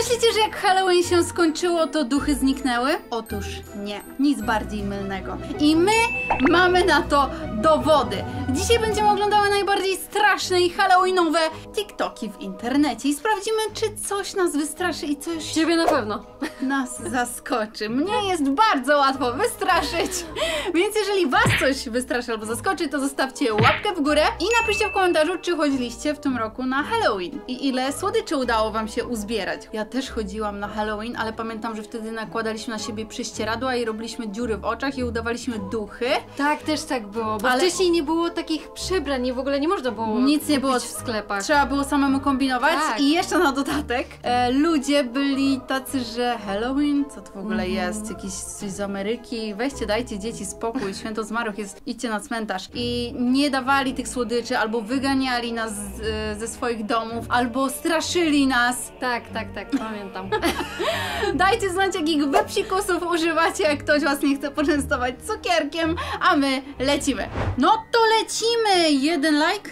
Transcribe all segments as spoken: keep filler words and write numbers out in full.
Myślicie, że jak Halloween się skończyło, to duchy zniknęły? Otóż nie, nic bardziej mylnego. I my mamy na to dowody. Dzisiaj będziemy oglądały najbardziej straszne i halloweenowe TikToki w internecie i sprawdzimy, czy coś nas wystraszy i coś Ciebie na pewno nas zaskoczy. Mnie jest bardzo łatwo wystraszyć, więc jeżeli was coś wystraszy albo zaskoczy, to zostawcie łapkę w górę i napiszcie w komentarzu, czy chodziliście w tym roku na Halloween i ile słodyczy udało wam się uzbierać. Ja też chodziłam na Halloween, ale pamiętam, że wtedy nakładaliśmy na siebie prześcieradła i robiliśmy dziury w oczach i udawaliśmy duchy. Tak, też tak było, bo Ale- wcześniej nie było takich przybrań, nie w ogóle nie można było Nic nie kupić było w sklepach. Trzeba było samemu kombinować Tak. i jeszcze na dodatek e, ludzie byli tacy, że Halloween, co to w ogóle Mhm. jest? Jakiś coś z Ameryki, weźcie, dajcie dzieci spokój, święto zmarłych jest, idźcie na cmentarz. I nie dawali tych słodyczy, albo wyganiali nas z, e, ze swoich domów, albo straszyli nas. Tak, tak, tak, pamiętam. Dajcie znać, jakich wy psikusów używacie, jak ktoś was nie chce poczęstować cukierkiem, a my lecimy. No to lecimy! Jeden like.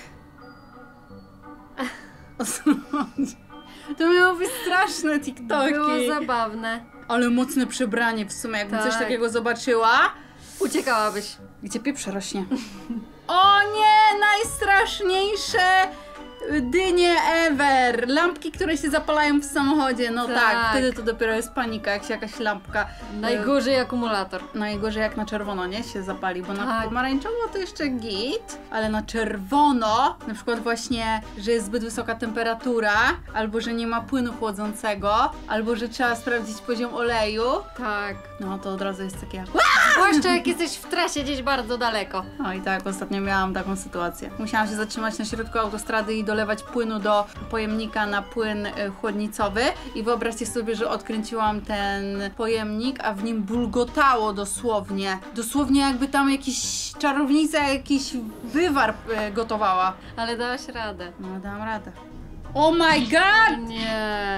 O co chodzi? To miało być straszne TikToki. Było zabawne. Ale mocne przebranie w sumie, jakbym coś Tak. takiego zobaczyła. Uciekałabyś. Gdzie pieprz rośnie? O nie! Najstraszniejsze dynie ever! Lampki, które się zapalają w samochodzie. No tak, Tak. wtedy to dopiero jest panika, jak się jakaś lampka... Najgorzej akumulator. Najgorzej jak na czerwono, nie? Się zapali, bo na Tak. pomarańczowo to jeszcze git, ale na czerwono, na przykład właśnie, że jest zbyt wysoka temperatura, albo że nie ma płynu chłodzącego, albo że trzeba sprawdzić poziom oleju, Tak. no to od razu jest takie... Zwłaszcza jak jesteś w trasie gdzieś bardzo daleko. No i tak, ostatnio miałam taką sytuację. Musiałam się zatrzymać na środku autostrady i dolewać płynu do pojemnika na płyn y, chłodnicowy i wyobraźcie sobie, że odkręciłam ten pojemnik, a w nim bulgotało dosłownie. Dosłownie jakby tam jakiś czarownica jakiś wywar y, gotowała. Ale dałaś radę. No, dałam radę. Oh my god! Nie.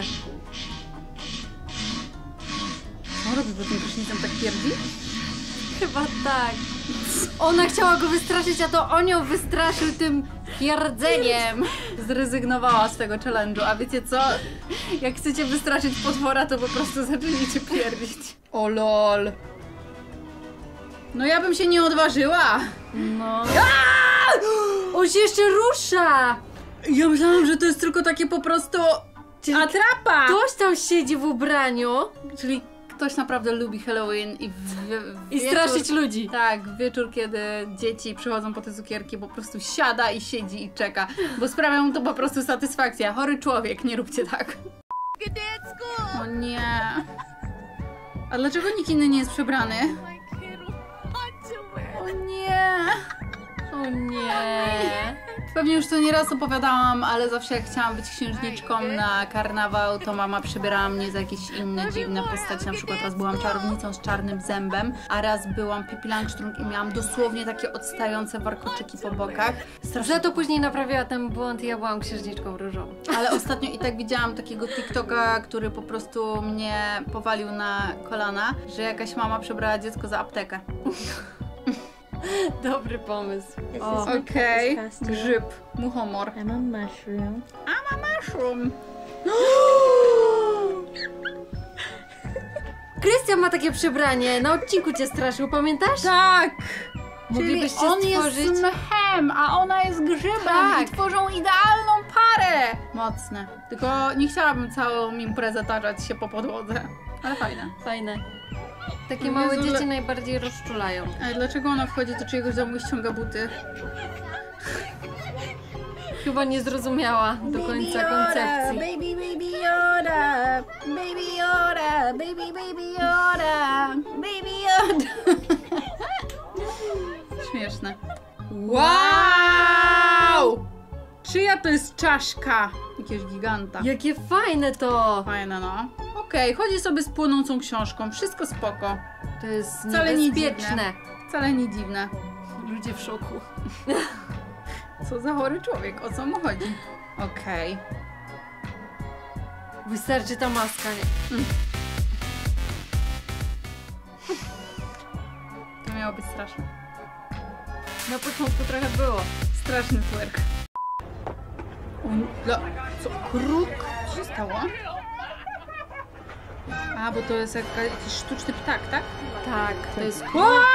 Co robi, bo tym prysznicem tak pierdzi? Chyba tak. Ona chciała go wystraszyć, a to on ją wystraszył tym pierdzeniem. Zrezygnowała z tego challenge'u, a wiecie co? Jak chcecie wystraszyć potwora, to po prostu zacznijcie pierdzić. O lol. No ja bym się nie odważyła. No. On się jeszcze rusza! Ja myślałam, że to jest tylko takie po prostu atrapa. Ktoś tam siedzi w ubraniu Czyli ktoś naprawdę lubi Halloween i w, w i wieczór, straszyć ludzi. Tak, w wieczór, kiedy dzieci przychodzą po te cukierki, po prostu siada i siedzi i czeka, bo sprawia mu to po prostu satysfakcja. Chory człowiek, nie róbcie tak. O nie. A dlaczego nikt inny nie jest przebrany? O nie. O nie. Pewnie już to nieraz opowiadałam, ale zawsze jak chciałam być księżniczką na karnawał, to mama przybierała mnie za jakieś inne dziwne postacie. Na przykład raz byłam czarownicą z czarnym zębem, a raz byłam Pippi Langstrump i miałam dosłownie takie odstające warkoczyki po bokach. Strasznie. Za to później naprawiła ten błąd i ja byłam księżniczką różową. Ale ostatnio i tak widziałam takiego TikToka, który po prostu mnie powalił na kolana, że jakaś mama przebrała dziecko za aptekę. Dobry pomysł. O. Okej, okay. Grzyb, muchomor. I'm a mushroom. I'm a mushroom. Krystian ma takie przebranie, na odcinku cię straszył, pamiętasz? Tak! Moglibyście Czyli on stworzyć... jest mchem, a ona jest grzybem Tak. i tworzą idealną parę! Mocne. Tylko nie chciałabym całą imprezę tarzać się po podłodze. Ale fajne. Fajne. Takie Jezu, małe le- dzieci najbardziej rozczulają. Ale dlaczego ona wchodzi do czyjegoś domu i ściąga buty? Chyba nie zrozumiała do końca koncepcji. Baby, baby Yoda, baby Yoda, baby, baby Yoda, baby Yoda. Śmieszne. Wow! Czyja to jest czaszka? Jakiegoś giganta. Jakie fajne to! Fajne, no. Okej, okay, chodzi sobie z płynącą książką. Wszystko spoko. To jest Wcale nie niebezpieczne. dziwne. Wcale nie dziwne. Ludzie w szoku. Co za chory człowiek, o co mu chodzi? Okej. Okay. Wystarczy ta maska, nie? Mm. To miało być straszne. Na początku trochę było. Straszny twerk. On... No, co? Kruk? Co się stało? A, bo to jest jaka, jakiś sztuczny ptak, tak? Tak, to jest...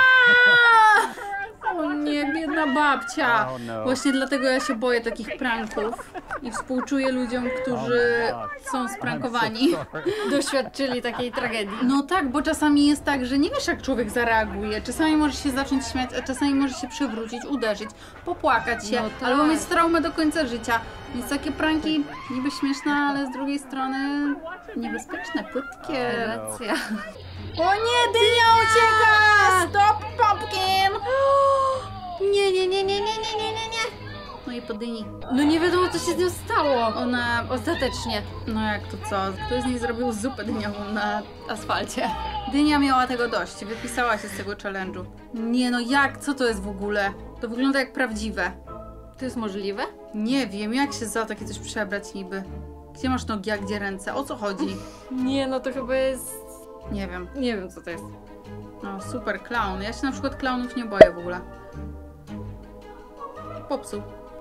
O nie, biedna babcia. Oh, no. Właśnie dlatego ja się boję takich pranków i współczuję ludziom, którzy są sprankowani. Doświadczyli takiej tragedii. No tak, bo czasami jest tak, że nie wiesz, jak człowiek zareaguje. Czasami możesz się zacząć śmiać, a czasami możesz się przewrócić, uderzyć, popłakać się, No tak. albo mieć traumę do końca życia. Więc takie pranki niby śmieszne, ale z drugiej strony niebezpieczne, płytkie. Racja. O nie, dynia ucieka! Stop, pumpkin! Nie, nie, nie, nie, nie, nie, nie, nie, nie. No i po dyni. No nie wiadomo, co się z nią stało. Ona, Ostatecznie. no jak to co? Ktoś z niej zrobił zupę dyniową na asfalcie. Dynia miała tego dość, wypisała się z tego challenge'u. Nie no, jak? Co to jest w ogóle? To wygląda jak prawdziwe. To jest możliwe? Nie wiem, jak się za takie coś przebrać niby? Gdzie masz nogi, a gdzie ręce? O co chodzi? Nie, no to chyba jest... Nie wiem. Nie wiem, co to jest. No, super clown. Ja się na przykład klaunów nie boję w ogóle. Popsuł.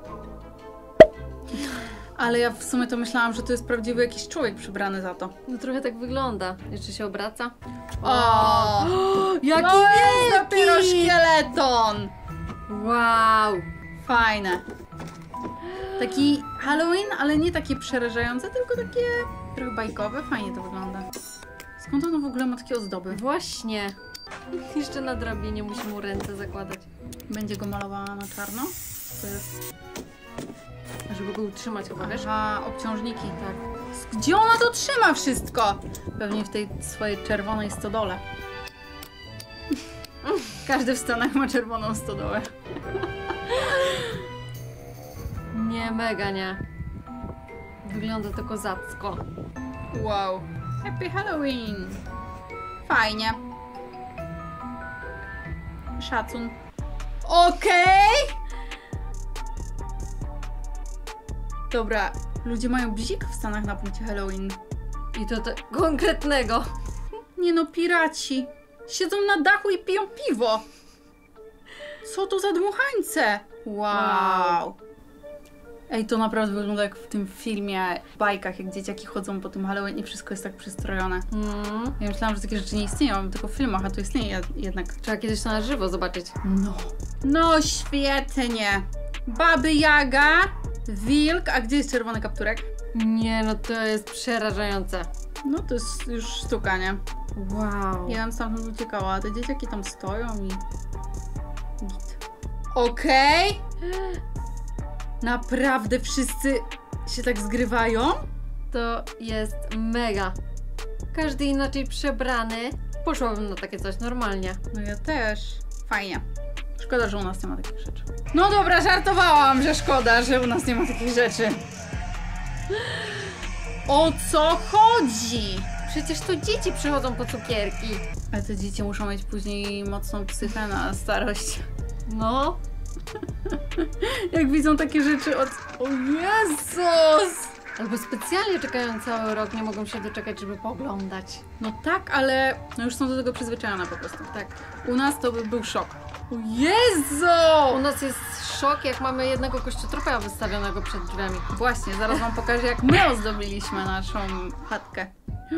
Ale ja w sumie to myślałam, że to jest prawdziwy jakiś człowiek przybrany za to. No trochę tak wygląda. Jeszcze się obraca. O! Jaki To jest wielki! dopiero szkieleton! Wow! Fajne. Taki Halloween, ale nie takie przerażające, tylko takie trochę bajkowe. Fajnie to wygląda. Skąd ono w ogóle ma takie ozdoby? Właśnie. Jeszcze na drabinie musi mu ręce zakładać. Będzie go malowała na czarno? To jest... Żeby go utrzymać chyba, wiesz? Aha, obciążniki, tak. Gdzie ona to trzyma wszystko? Pewnie w tej swojej czerwonej stodole. Każdy w Stanach ma czerwoną stodołę. Nie, mega nie. Wygląda to kozacko. Wow. Happy Halloween. Fajnie. Szacun. Okej! Dobra, ludzie mają bzik w Stanach na punkcie Halloween. I to te... konkretnego. Nie no, piraci. Siedzą na dachu i piją piwo. Co to za dmuchańce? Wow. Wow. Ej, to naprawdę wygląda jak w tym filmie, w bajkach, jak dzieciaki chodzą po tym Halloween i wszystko jest tak przystrojone. Mm. Ja myślałam, że takie rzeczy nie istnieją, tylko w filmach, a to istnieje jednak. Trzeba kiedyś to na żywo zobaczyć. No. No świetnie. Baby Jaga, wilk, a gdzie jest czerwony kapturek? Nie, no to jest przerażające. No to jest już sztuka, nie? Wow. Ja bym stamtąd uciekała, a te dzieciaki tam stoją i... Git. Okej. Naprawdę wszyscy się tak zgrywają? To jest mega. Każdy inaczej przebrany. Poszłabym na takie coś normalnie. No ja też. Fajnie. Szkoda, że u nas nie ma takich rzeczy. No dobra, żartowałam, że szkoda, że u nas nie ma takich rzeczy. O co chodzi? Przecież to dzieci przychodzą po cukierki. Ale te dzieci muszą mieć później mocną psychę na starość. No. Jak widzą takie rzeczy od... O Jezus! Albo specjalnie czekają cały rok, nie mogą się doczekać, żeby pooglądać. No tak, ale no już są do tego przyzwyczajone po prostu. Tak. U nas to by był szok. O Jezu! U nas jest szok, jak mamy jednego kościotropa wystawionego przed drzwiami. Właśnie, zaraz wam pokażę, jak my ozdobiliśmy naszą chatkę.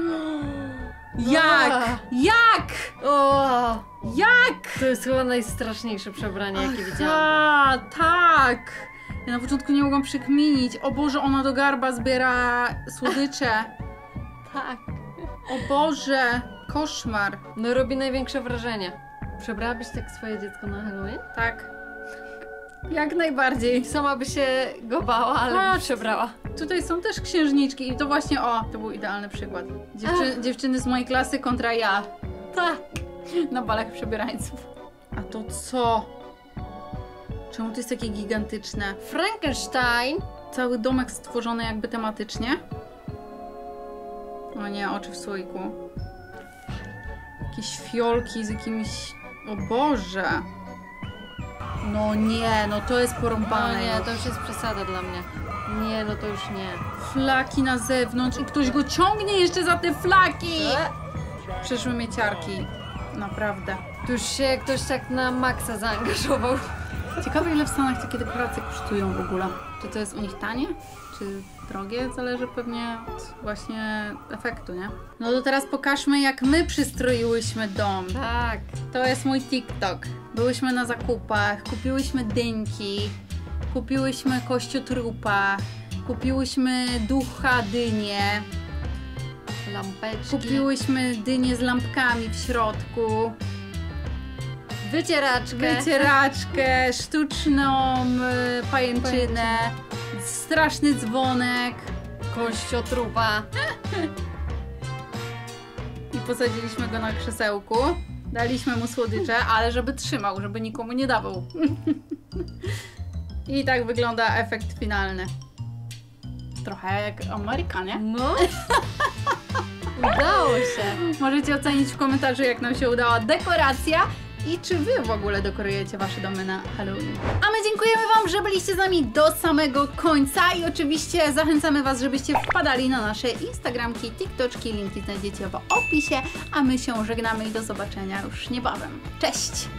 Jak? Jak? O, Jak? to jest chyba najstraszniejsze przebranie, jakie widziałam. A, tak! Ja na początku nie mogłam przykminić. O Boże, ona do garba zbiera słodycze. Tak. O Boże, koszmar. No robi największe wrażenie. Przebrałabyś tak swoje dziecko na Halloween? Tak. Jak najbardziej. Sama by się go bała, ale by Chodź. przebrała. Tutaj są też księżniczki i to właśnie, o, to był idealny przykład. Dziewczy dziewczyny z mojej klasy kontra ja. Tak. Na balach przebierańców. A to co? Czemu to jest takie gigantyczne? Frankenstein. Cały domek stworzony jakby tematycznie. O nie, oczy w słoiku. Jakieś fiolki z jakimiś... O Boże! No nie, no to jest No porąbane. nie, już. to już jest przesada dla mnie. Nie, no to już nie. Flaki na zewnątrz i ktoś go ciągnie jeszcze za te flaki! E? Przyszły mieciarki. Naprawdę. Tu już się ktoś tak na maksa zaangażował. Ciekawe, ile w Stanach takie dekoracje kosztują w ogóle. Czy to jest u nich tanie? Czy drogie, zależy pewnie od właśnie efektu, nie? No to teraz pokażmy, jak my przystroiłyśmy dom. Tak. To jest mój TikTok. Byłyśmy na zakupach, kupiłyśmy dynki, kupiłyśmy kościotrupa, kupiłyśmy ducha dynię, Lampeczki. kupiłyśmy dynię z lampkami w środku, Wycieraczkę. wycieraczkę, sztuczną y, pajęczynę, straszny dzwonek Kościotrupa. i posadziliśmy go na krzesełku. Daliśmy mu słodycze, ale żeby trzymał, żeby nikomu nie dawał. I tak wygląda efekt finalny. Trochę jak Amerykanie. No. Udało się. Możecie ocenić w komentarzu, jak nam się udała dekoracja i czy wy w ogóle dekorujecie wasze domy na Halloween. A my dziękujemy wam, że byliście z nami do samego końca i oczywiście zachęcamy was, żebyście wpadali na nasze Instagramki, TikToczki, linki znajdziecie w opisie, a my się żegnamy i do zobaczenia już niebawem. Cześć!